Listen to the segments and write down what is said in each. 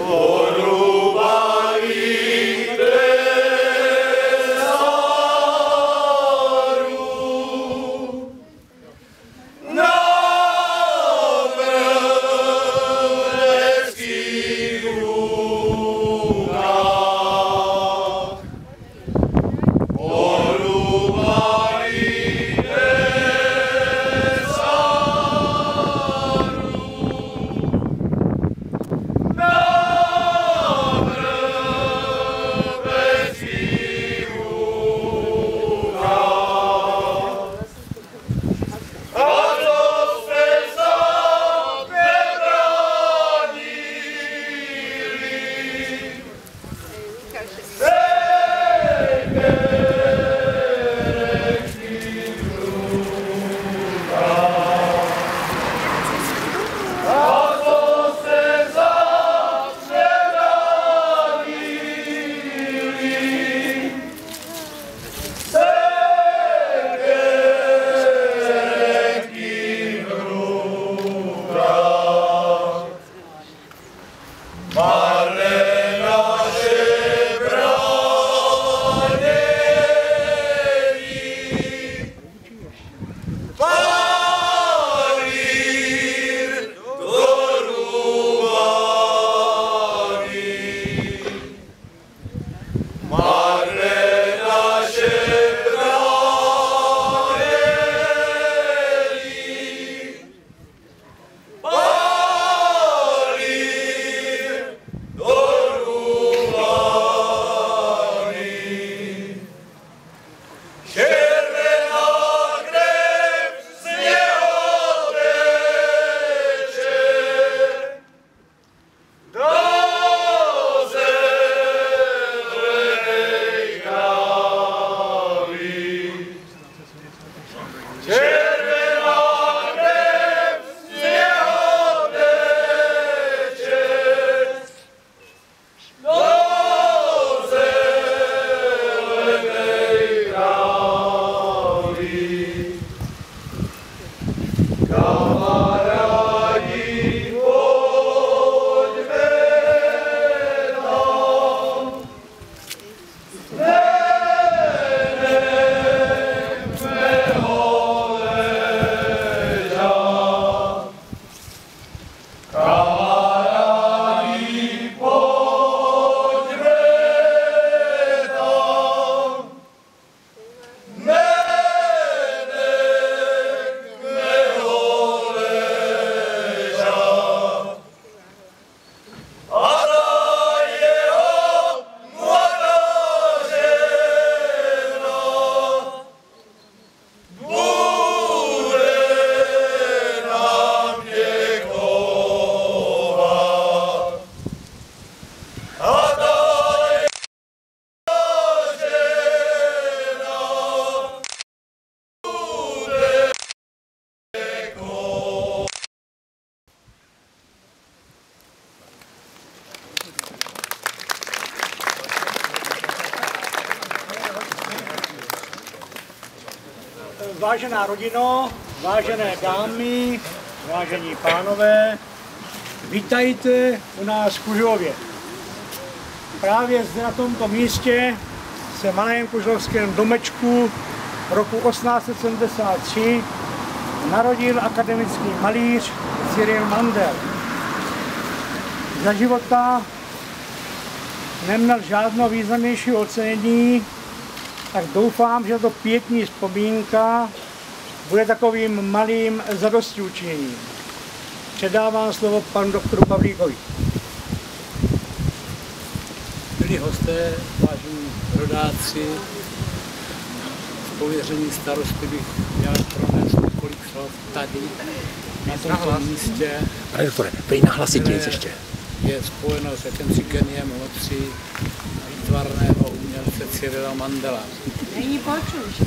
Vážená rodino, vážené dámy, vážení pánové, vítajte u nás v Kužově. Právě zde na tomto místě se v malém kužovském domečku roku 1873 narodil akademický malíř Cyril Mandel. Za života neměl žádnou významnější ocenění, tak doufám, že to pětní vzpomínka bude takovým malým zadostiučiněním. Předávám slovo panu doktoru Pavlíkovi. Milí hosté, vážení rodáci, z pověření starosty bych měl pronést několik slov tady, na tomto místě. Pane doktore, prý nahlasitěji ještě. Je spojeno s jakýmsi geniem moci výtvarného umělce Cyrila Mandela. Není počuť.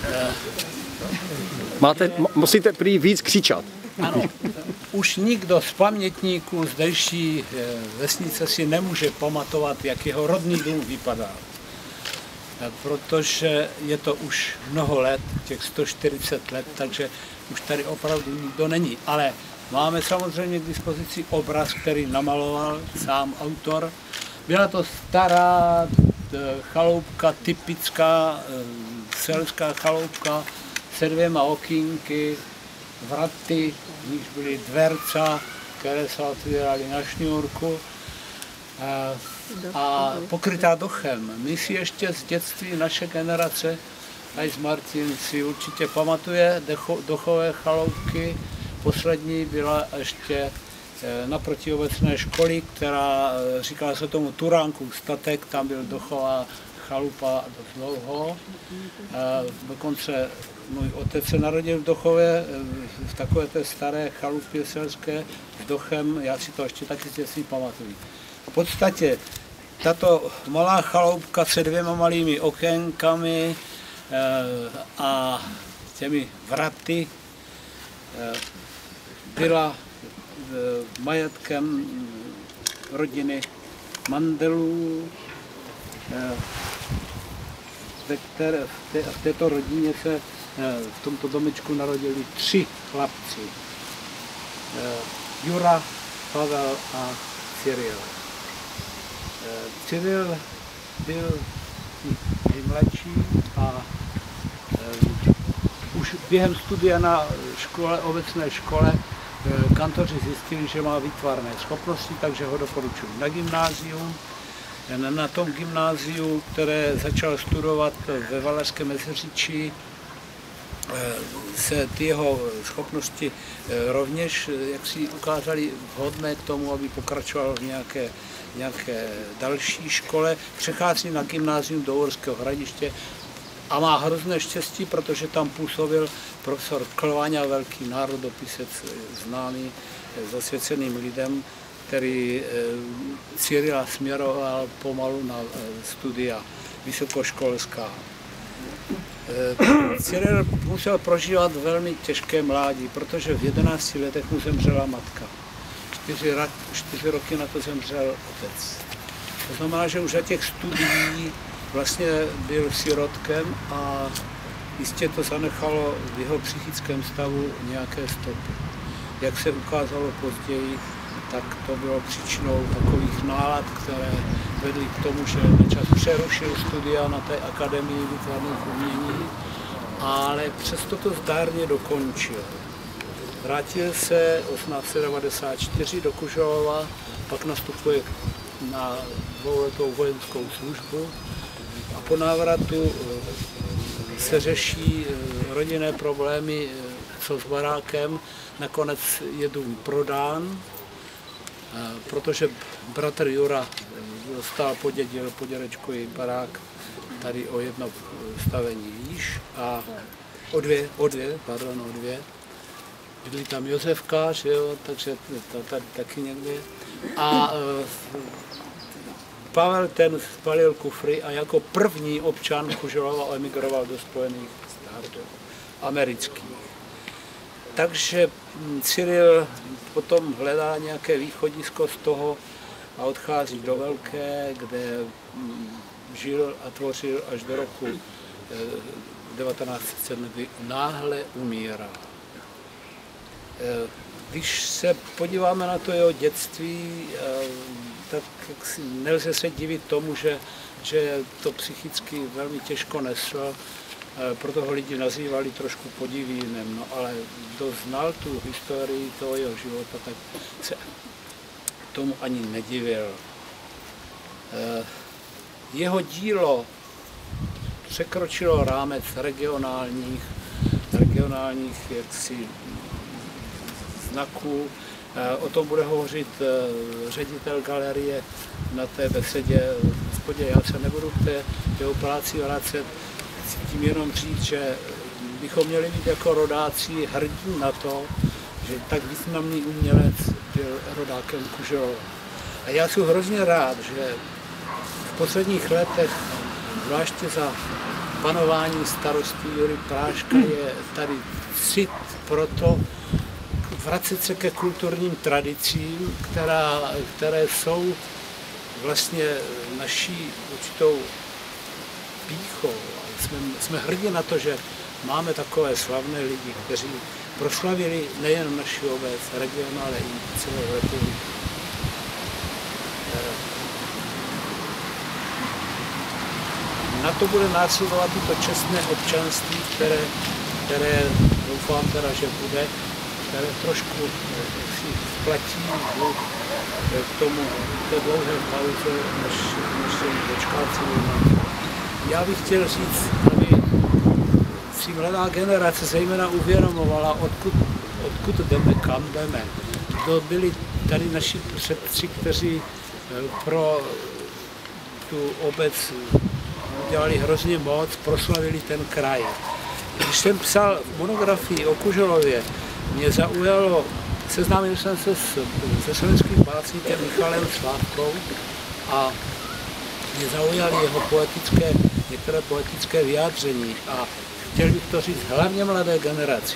Musíte prý víc křičat. Ano, už nikdo z pamětníků zdejší vesnice si nemůže pamatovat, jak jeho rodný dům vypadal. Protože je to už mnoho let, těch 140 let, takže už tady opravdu nikdo není. Ale Máme samozřejmě k dispozici obraz, který namaloval sám autor. Byla to stará chaloupka, typická selská chaloupka se 2 okýnky, vraty, v níž byly dverca, které se otvíraly na šňůrku a pokrytá dochem. My si ještě z dětství naše generace, a z Martin si určitě pamatuje dochové chaloupky. Poslední byla ještě naproti obecné školy, která říkala se tomu Turánkův statek, tam byl dochová chalupa dost dlouho. Dokonce můj otec se narodil v Dochově, v takové té staré chalupě selské s dochem, já si to ještě taky z dětství pamatuju. V podstatě tato malá chaloupka se 2 malými okénkami a těmi vraty byla majetkem rodiny Mandelů. V této rodině se v tomto domečku narodili 3 chlapci. Jura, Pavel a Cyril. Cyril byl nejmladší a už během studia na obecné škole kantoři zjistili, že má výtvarné schopnosti, takže ho doporučují na gymnázium. Na tom gymnáziu, které začal studovat ve Valašském Meziříčí, se ty jeho schopnosti rovněž jaksi ukázaly vhodné k tomu, aby pokračoval v nějaké další škole. Přechází na gymnázium do Uherského Hradiště a má hrozné štěstí, protože tam působil profesor Klvaňa, velký národopisec, známý zasvěceným lidem, který Cyrila směroval pomalu na studia vysokoškolská. Cyril musel prožívat velmi těžké mládí, protože v 11 letech mu zemřela matka. 4 roky na to zemřel otec. To znamená, že už za těch studií vlastně byl sirotkem a jistě to zanechalo v jeho psychickém stavu nějaké stopy. Jak se ukázalo později, tak to bylo příčinou takových nálad, které vedly k tomu, že načas přerušil studia na té akademii výtvarných umění, ale přesto to zdárně dokončil. Vrátil se 1894 do Kuželova, pak nastupuje na 2letou vojenskou službu a po návratu se řeší rodinné problémy, co s barákem. Nakonec je dům prodán, protože bratr Jura dostal, podědil po dědečkovi barák tady o 1 stavení výš a o dvě. Byli tam Josefka, že jo, takže tady taky někde. A Pavel ten spalil kufry a jako první občan Kuželova emigroval do Spojených států amerických. Takže Cyril potom hledá nějaké východisko z toho a odchází do Velké, kde žil a tvořil až do roku 1907, kdy náhle umírá. Když se podíváme na to jeho dětství, tak nelze se divit tomu, že to psychicky velmi těžko nesl, proto ho lidi nazývali trošku podivínem, no ale kdo znal tu historii toho jeho života, tak se tomu ani nedivil. Jeho dílo překročilo rámec regionálních jaksi znaků. O tom bude hovořit ředitel galerie na té besedě. Gospodě, já se nebudu k té jeho práci vracet, chci tím jenom říct, že bychom měli být jako rodáci hrdí na to, že tak významný umělec byl rodákem Kuželova. A já jsem hrozně rád, že v posledních letech, zvláště za panování starosty Jury Práška, je tady cit pro to, vracet se ke kulturním tradicím, které jsou vlastně naší určitou pýchou. Jsme hrdí na to, že máme takové slavné lidi, kteří proslavili nejen naši obec, region, ale i celou republiku. Na to bude následovat i to čestné občanství, které doufám teda, že bude, které trošku si splatí k tomu té dlouhé pauze, než se dočká celou. Já bych chtěl říct, aby si mladá generace zejména uvědomovala, odkud jdeme, kam jdeme. To byli tady naši předci, kteří pro tu obec udělali hrozně moc, proslavili ten kraj. Když jsem psal monografii o Kuželově, mě zaujalo, seznámil jsem se se slovenským básníkem Michalem Slávkou a mě zaujaly jeho některé poetické vyjádření a chtěl bych to říct hlavně mladé generaci.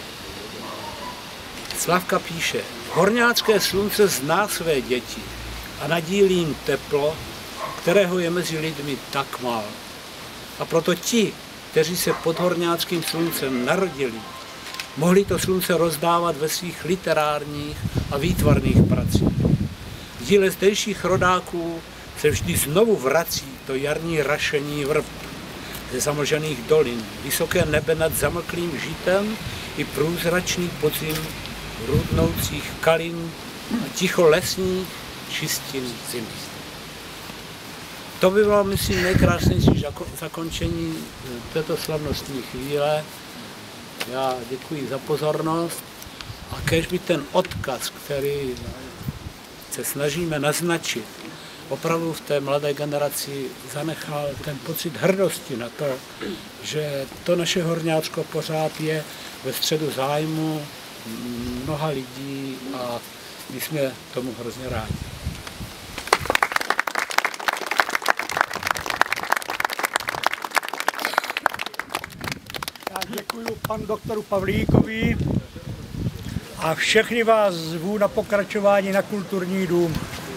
Slávka píše, horňácké slunce zná své děti a nadílí jim teplo, kterého je mezi lidmi tak málo. A proto ti, kteří se pod horňáckým sluncem narodili, mohli to slunce rozdávat ve svých literárních a výtvarných pracích. V díle zdejších rodáků se vždy znovu vrací to jarní rašení vrb ze zamlžených dolin, vysoké nebe nad zamlklým žitem i průzračný podzim rudnoucích kalin a ticho lesních čistin zimy. To by bylo, myslím, nejkrásnější zakončení této slavnostní chvíle. Já děkuji za pozornost a kéž by ten odkaz, který se snažíme naznačit, opravdu v té mladé generaci zanechal ten pocit hrdosti na to, že to naše Horňácko pořád je ve středu zájmu mnoha lidí a my jsme tomu hrozně rádi. Já děkuji panu doktoru Pavlíkovi a všechny vás zvu na pokračování na Kulturní dům.